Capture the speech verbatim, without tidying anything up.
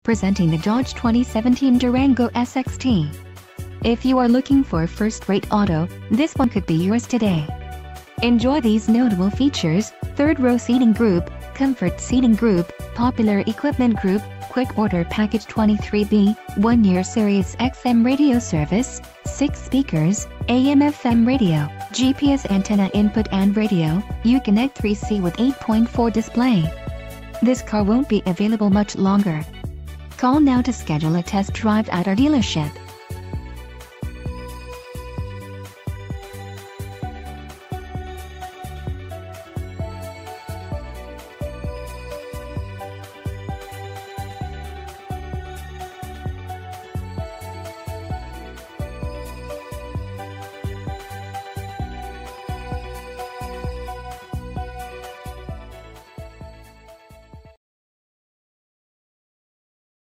Presenting the Dodge twenty seventeen Durango S X T. If you are looking for a first-rate auto, this one could be yours today. Enjoy these notable features: third row seating group, comfort seating group, popular equipment group, quick order package twenty-three B, one year Sirius X M radio service, six speakers, A M F M radio, G P S antenna input and radio, Uconnect three C with eight point four display. This car won't be available much longer. Call now to schedule a test drive at our dealership.